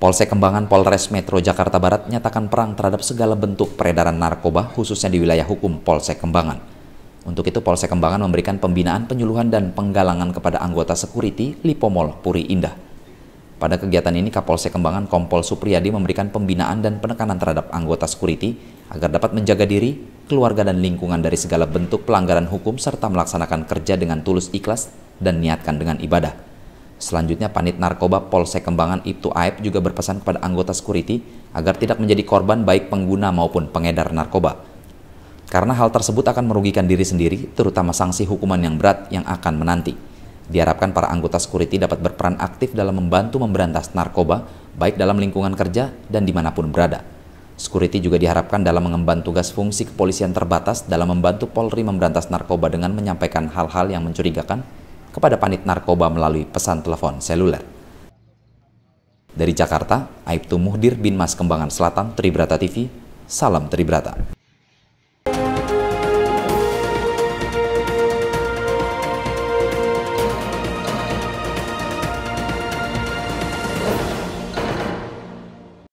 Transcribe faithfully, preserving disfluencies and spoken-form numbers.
Polsek Kembangan Polres Metro Jakarta Barat nyatakan perang terhadap segala bentuk peredaran narkoba khususnya di wilayah hukum Polsek Kembangan. Untuk itu Polsek Kembangan memberikan pembinaan, penyuluhan, dan penggalangan kepada anggota security Lipomol Puri Indah. Pada kegiatan ini Kapolsek Kembangan Kompol Supriyadi memberikan pembinaan dan penekanan terhadap anggota security agar dapat menjaga diri, keluarga, dan lingkungan dari segala bentuk pelanggaran hukum serta melaksanakan kerja dengan tulus ikhlas dan niatkan dengan ibadah. Selanjutnya, Panit Narkoba Polsek Kembangan Ibtu Aib juga berpesan kepada anggota security agar tidak menjadi korban baik pengguna maupun pengedar narkoba. Karena hal tersebut akan merugikan diri sendiri, terutama sanksi hukuman yang berat yang akan menanti. Diharapkan para anggota security dapat berperan aktif dalam membantu memberantas narkoba, baik dalam lingkungan kerja dan dimanapun berada. Security juga diharapkan dalam mengemban tugas fungsi kepolisian terbatas dalam membantu Polri memberantas narkoba dengan menyampaikan hal-hal yang mencurigakan kepada Panit Narkoba melalui pesan telepon seluler. Dari Jakarta, Aibtu Muhdir bin Mas Kembangan Selatan, Tribrata T V, salam Tribrata.